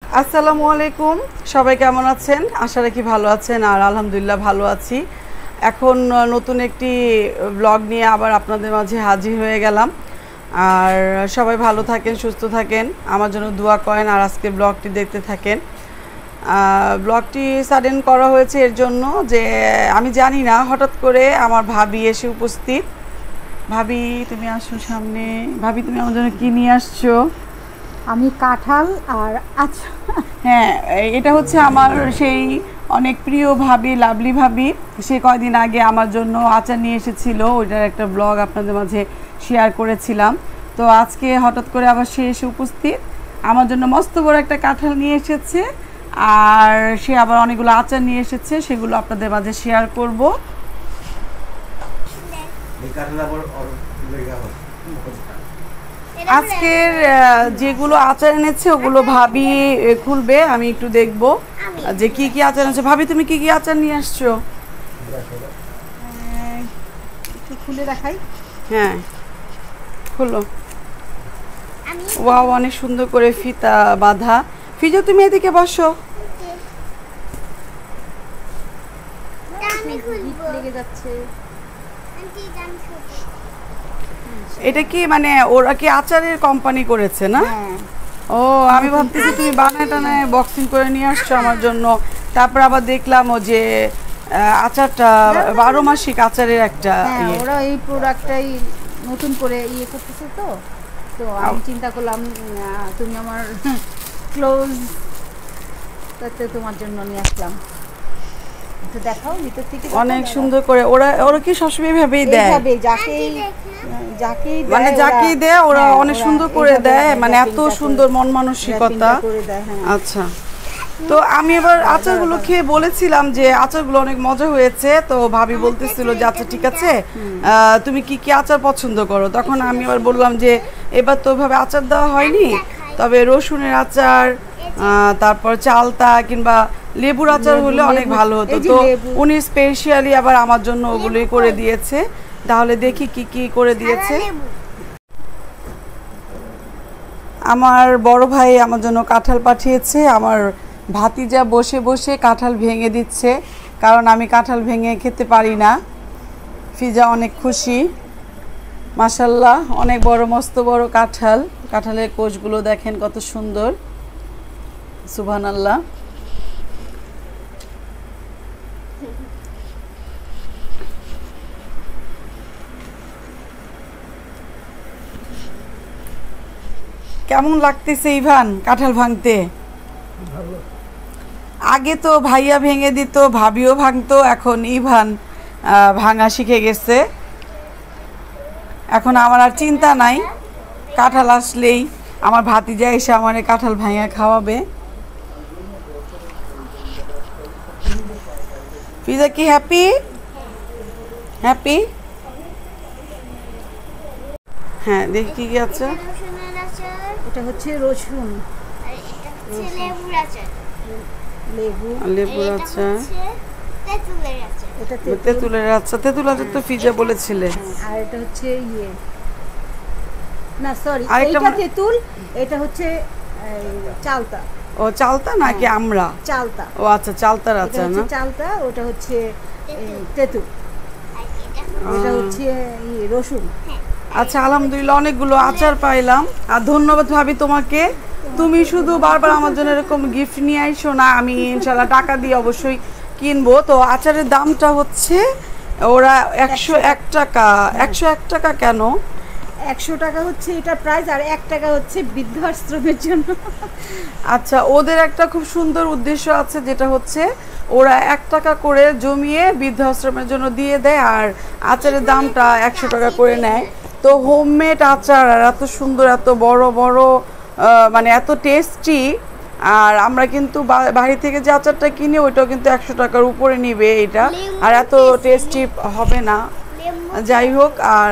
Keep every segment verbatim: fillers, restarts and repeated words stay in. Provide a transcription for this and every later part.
আসসালামু আলাইকুম, সবাই কেমন আছেন? আশা রাখি ভালো আছেন। আর আলহামদুলিল্লাহ ভালো আছি। এখন নতুন একটি ব্লগ নিয়ে আবার আপনাদের মাঝে হাজির হয়ে গেলাম। আর সবাই ভালো থাকেন, সুস্থ থাকেন, আমার জন্য দোয়া করেন আর আজকে ব্লগটি দেখতে থাকেন। ব্লগটি সাডেন করা হয়েছে এর জন্য যে আমি জানি না, হঠাৎ করে আমার ভাবি এসে উপস্থিত। ভাবি তুমি আসো সামনে। ভাবি তুমি আমার জন্য কী নিয়ে আসছো? আমি কাঁঠাল আর আচ্ছা হ্যাঁ, এটা হচ্ছে আমার সেই অনেক প্রিয় ভাবি, লাভলি ভাবি। সে কয়দিন আগে আমার জন্য আচার নিয়ে এসেছিল, ওইটার একটা ব্লগ আপনাদের মাঝে শেয়ার করেছিলাম। তো আজকে হঠাৎ করে আবার সে এসে উপস্থিত, আমার জন্য মস্ত বড় একটা কাঁঠাল নিয়ে এসেছে। আর সে আবার অনেকগুলো আচার নিয়ে এসেছে, সেগুলো আপনাদের মাঝে শেয়ার করব। আজকের যেগুলো আচার এনেছে ওগুলো ভাবি খুলবে, আমি একটু দেখব যে কি কি আচার এনেছে। ভাবি তুমি কি কি আচার নিয়ে আসছো? একটু খুলে দেখাই। হ্যাঁ খুলো। ওয়াও, অনেক সুন্দর করে ফিতা বাঁধা। ফিজা তুমি এদিকে বসো। লেগে যাচ্ছে। এটা কি মানে ওরা কি আচারের কোম্পানি করেছে না? ও, আমি ভাবতেছি তুমি বানায় টানায় বক্সিং করে নিয়ে আসছো আমার জন্য। তারপর আবার দেখলাম ও যে আচারটা বারো মাসিক আচারের একটা ইয়ে। ওরা এই প্রোডাক্টটাই নতুন করে ইয়ে করতেছে, তো তো আমি চিন্তা করলাম তুমি আমার ক্লোজ, তাতে তোমার জন্য নিয়ে আসলাম। একটু দেখাও ভিতর থেকে। অনেক সুন্দর করে ওরা ওরা কি সবসময় ভাবেই দেয়, যাকেই যাকেই মানে যাকেই দেয় ওরা অনেক সুন্দর করে দেয়, মানে এত সুন্দর মন মানসিকতা। আচ্ছা, তো আমি এবার আচারগুলো খেয়ে বলেছিলাম যে আচারগুলো অনেক মজা হয়েছে। তো ভাবি বলতেছিল যে আচ্ছা ঠিক আছে, তুমি কি কি আচার পছন্দ করো? তখন আমি আবার বললাম যে এবার তো ওইভাবে আচার দেওয়া হয়নি, তবে রসুনের আচার, তারপর চালতা কিংবা লেবুর আচার হলে অনেক ভালো হতো। তো উনি স্পেশালি আবার আমার জন্য ওগুলোই করে দিয়েছে। তাহলে দেখি কি কি করে দিয়েছে। আমার বড় ভাই আমার জন্য কাঁঠাল পাঠিয়েছে। আমার ভাতিজা বসে বসে কাঁঠাল ভেঙে দিচ্ছে, কারণ আমি কাঁঠাল ভেঙে খেতে পারি না। ফিজা অনেক খুশি, মাশাল্লাহ, অনেক বড় মস্ত বড় কাঁঠাল। কাঁঠালের কোষগুলো দেখেন কত সুন্দর, সুবহানাল্লাহ। কেমন লাগতেছে ইভান কাঁঠাল ভাঙতে? আগে তো ভাইয়া ভেঙে দিত, ভাবিও ভাঙতো, এখন ইভান ভাঙা শিখে গেছে। এখন আমার আর চিন্তা নাই, কাঁঠাল আসলেই আমার ভাতিজা এসে আমার কাঁঠাল ভাঙা খাওয়াবে। ফিজা কি হ্যাপি? হ্যাপি? হ্যাঁ, দেখি কি কি আছে। এটা হচ্ছে রসুন, লেবুর আচার, এটা তেঁতুলের আচার। তেঁতুল আচার তো ফিজা বলেছিলে। আর এটা হচ্ছে ইয়ে, না সরি, এটা তেঁতুল, এটা হচ্ছে চালতা। ও চালতা নাকি আমরা? চালতা। ও আচ্ছা, চালতার আচার না? চালতা, ওটা হচ্ছে তেঁতুল, এটা হচ্ছে রসুন। আচ্ছা, আলহামদুলিল্লাহ অনেকগুলো আচার পাইলাম। আর ধন্যবাদ ভাবি তোমাকে। তুমি শুধু বারবার আমার জন্য এরকম গিফট নিয়ে আইসো না, আমি ইনশাল্লাহ টাকা দিয়ে অবশ্যই কিনবো। তো আচারের দামটা হচ্ছে ওরা একশো এক টাকা। একশো এক টাকা কেন? একশো টাকা হচ্ছে এটা প্রাইস, আর এক টাকা হচ্ছে বৃদ্ধাশ্রমের জন্য। আচ্ছা, ওদের একটা খুব সুন্দর উদ্দেশ্য আছে, যেটা হচ্ছে ওরা এক টাকা করে জমিয়ে বৃদ্ধাশ্রমের জন্য দিয়ে দেয়, আর আচারের দামটা একশো টাকা করে নেয়। তো হোমমেড আচার, আর এত সুন্দর, এত বড় বড়, মানে এত টেস্টি। আর আমরা কিন্তু বাড়ি থেকে যে আচারটা কিনি ওইটাও কিন্তু একশো টাকার উপরে নিবে এটা, আর এত টেস্টি হবে না। যাই হোক, আর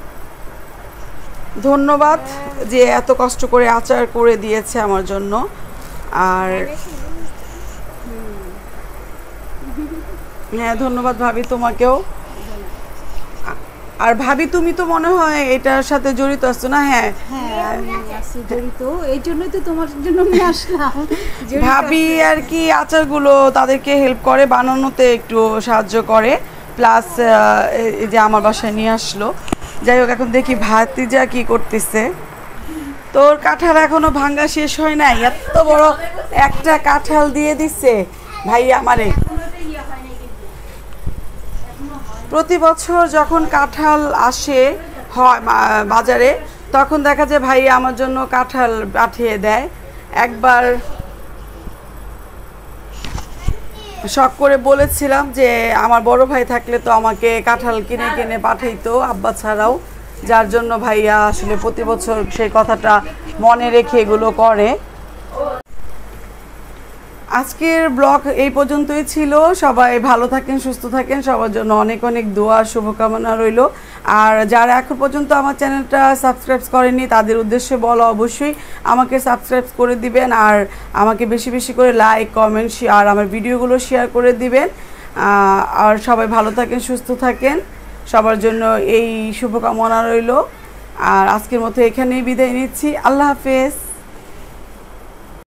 ধন্যবাদ যে এত কষ্ট করে আচার করে দিয়েছে আমার জন্য। আর হ্যাঁ, ধন্যবাদ ভাবি তোমাকেও। আর ভাবি তুমি তো মনে হয় এটার সাথে জড়িত আছো না? হ্যাঁ হ্যাঁ আমি আছি জড়িত, এই জন্যই তো তোমার জন্য নিয়ে আসলাম। জড়িত ভাবি আছে। আর কি আচারগুলো তাদেরকে হেল্প করে, বানানোতে একটু সাহায্য করে, প্লাস এই যে আমার বাসায় নিয়ে আসলো। যাই হোক এখন দেখি ভাতিজা কি করতেছে। তোর কাঁঠাল এখনো ভাঙ্গা শেষ হয় নাই, এত বড় একটা কাঁঠাল দিয়ে দিচ্ছে ভাই আমারে। প্রতি বছর যখন কাঁঠাল আসে হয় মা- বাজারে, তখন দেখা যায় ভাই আমার জন্য কাঁঠাল পাঠিয়ে দেয়। একবার শখ করে বলেছিলাম যে আমার বড় ভাই থাকলে তো আমাকে কাঁঠাল কিনে কিনে পাঠাইতো আব্বা ছাড়াও, যার জন্য ভাইয়া আসলে প্রতি বছর সেই কথাটা মনে রেখে এগুলো করে। আজকের ব্লগ এই পর্যন্তই ছিল। সবাই ভালো থাকেন, সুস্থ থাকেন, সবার জন্য অনেক অনেক দোয়া শুভকামনা রইল। আর যারা এখন পর্যন্ত আমার চ্যানেলটা সাবস্ক্রাইব করেনি তাদের উদ্দেশ্যে বলো অবশ্যই আমাকে সাবস্ক্রাইব করে দিবেন, আর আমাকে বেশি বেশি করে লাইক কমেন্ট আর আমার ভিডিওগুলো শেয়ার করে দিবেন। আর সবাই ভালো থাকেন, সুস্থ থাকেন, সবার জন্য এই শুভকামনা রইল। আর আজকের মতো এখানেই বিদায় নিচ্ছি। আল্লাহ হাফেজ।